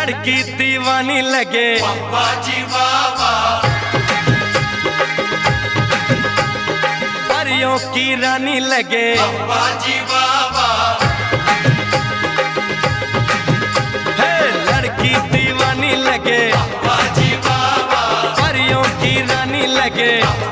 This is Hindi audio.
लड़की दीवानी लगे बाजी बाबा, परियों की रानी लगे बाजी बाबा, है लड़की दीवानी लगे बाजी बाबा, परियों की रानी लगे